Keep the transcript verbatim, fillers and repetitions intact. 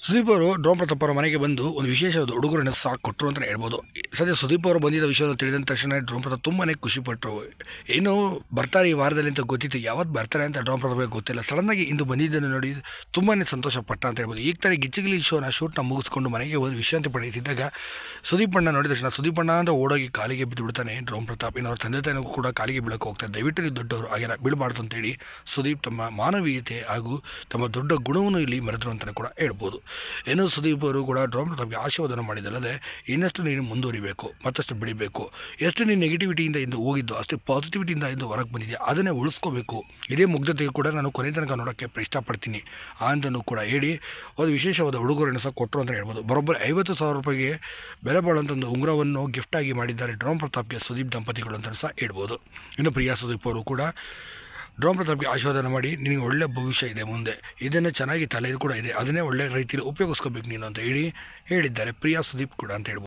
ಸುದೀಪ್ ಅವರು ಡ್ರೋನ್ ಪ್ರತಾಪ್ ಅವರ ಮನೆಗೆ ಬಂದು ಒಂದು ವಿಶೇಷವಾದ ಉಡುಗೊರೆಯನ್ನು ಸಹ ಕೊಟ್ಟರು ಅಂತಲೇ ಹೇಳ್ಬೋದು. ಸದ್ಯ ಸುದೀಪ್ ಅವರು ಬಂದಿದ್ದ ವಿಷಯವನ್ನು ತಿಳಿದ ತಕ್ಷಣ ಡ್ರೋನ್ ಪ್ರತಾಪ್ ತುಂಬಾ ಖುಷಿಪಟ್ಟರು. ಏನು ಬರ್ತಾರೆ ಈ ವಾರದಲ್ಲಿ ಅಂತ ಗೊತ್ತಿತ್ತು, ಯಾವತ್ತು ಬರ್ತಾರೆ ಅಂತ ಡ್ರೋನ್ ಪ್ರತಾಪ್ಗೆ ಗೊತ್ತಿಲ್ಲ. ಸಡನ್ನಾಗಿ ಇಂದು ಬಂದಿದ್ದನ್ನು ನೋಡಿ ತುಂಬಾ ಸಂತೋಷ ಪಟ್ಟ ಅಂತ ಹೇಳ್ಬೋದು. ಈಗ ತಾನೇ ಗಿಚ್ಚಿಗಿಲಿ ಶೋನ ಶೂಟ್ನ ಮುಗಿಸ್ಕೊಂಡು ಮನೆಗೆ ಒಂದು ವಿಶ್ರಾಂತಿ ಪಡೆಯುತ್ತಿದ್ದಾಗ ಸುದೀಪ್ ಅಣ್ಣ ನೋಡಿದ ತಕ್ಷಣ ಸುದೀಪ್ ಅಣ್ಣ ಅಂತ ಓಡೋಗಿ ಕಾಲಿಗೆ ಬಿದ್ದು ಬಿಡ್ತಾನೆ ಡ್ರೋನ್ ಪ್ರತಾಪ್. ಇನ್ನು ಅವ್ರ ತಂದೆ ತಾಯಿಗೂ ಕೂಡ ಕಾಲಿಗೆ ಬೀಳಕ್ಕೆ ಹೋಗ್ತಾರೆ. ದಯವಿಟ್ಟು ನೀವು ದೊಡ್ಡವರು ಹಾಗೆಲ್ಲ ಬೀಳಬಾರ್ದು ಅಂತೇಳಿ ಸುದೀಪ್ ತಮ್ಮ ಮಾನವೀಯತೆ ಹಾಗೂ ತಮ್ಮ ದೊಡ್ಡ ಗುಣವನ್ನು ಇಲ್ಲಿ ಮರೆತರು ಅಂತಲೇ ಕೂಡ ಹೇಳ್ಬೋದು. ಏನು ಸುದೀಪ್ ಅವರು ಕೂಡ ಡ್ರೋನ್ ಪ್ರತಾಪ್ಗೆ ಆಶೀರ್ವಾದನ ಮಾಡಿದಲ್ಲದೆ ಇನ್ನಷ್ಟು ನೀನು ಮುಂದುವರಿಬೇಕು, ಮತ್ತಷ್ಟು ಬೆಳಿಬೇಕು, ಎಷ್ಟು ನೀನು ನೆಗೆಟಿವಿಟಿಯಿಂದ ಇಂದು ಹೋಗಿದ್ದು ಅಷ್ಟೇ ಪಾಸಿಟಿವಿಟಿಯಿಂದ ಇಂದು ಹೊರಗೆ ಬಂದಿದೆ, ಅದನ್ನೇ ಉಳಿಸ್ಕೋಬೇಕು. ಇದೇ ಮುಗ್ಧತೆಗೆ ಕೂಡ ನಾನು ಕೊನೆ ತನಕ ನೋಡೋಕ್ಕೆ ಇಷ್ಟಪಡ್ತೀನಿ ಅಂತಲೂ ಕೂಡ ಹೇಳಿ ಒಂದು ವಿಶೇಷವಾದ ಉಡುಗೊರೆಯನ್ನು ಸಹ ಕೊಟ್ಟರು ಅಂತ ಹೇಳ್ಬೋದು. ಬರೋಬ್ಬರಿ ಐವತ್ತು ಸಾವಿರ ರೂಪಾಯಿಗೆ ಬೆಲೆ ಬಾಳುವಂಥ ಒಂದು ಉಂಗುರವನ್ನು ಗಿಫ್ಟಾಗಿ ಮಾಡಿದ್ದಾರೆ ಡ್ರೋನ್ ಪ್ರತಾಪ್ಗೆ ಸುದೀಪ್ ದಂಪತಿಗಳು ಅಂತ ಸಹ ಹೇಳ್ಬೋದು. ಇನ್ನು ಪ್ರಿಯಾ ಸುದೀಪ್ ಅವರು ಕೂಡ ಡ್ರೋನ್ ಪ್ರತಾಪ್ಗೆ ಆಶೀರ್ವಾದನ ಮಾಡಿ ನಿನಗೆ ಒಳ್ಳೆ ಭವಿಷ್ಯ ಇದೆ ಮುಂದೆ, ಇದನ್ನು ಚೆನ್ನಾಗಿ ತಲೆಯಲ್ಲಿ ಕೂಡ ಇದೆ, ಅದನ್ನೇ ಒಳ್ಳೆ ರೀತಿಯಲ್ಲಿ ಉಪಯೋಗಿಸ್ಕೋಬೇಕು ನೀನು ಅಂತ ಹೇಳಿ ಹೇಳಿದ್ದಾರೆ ಪ್ರಿಯಾ ಸುದೀಪ್ ಕೂಡ ಅಂತ ಹೇಳ್ಬೋದು.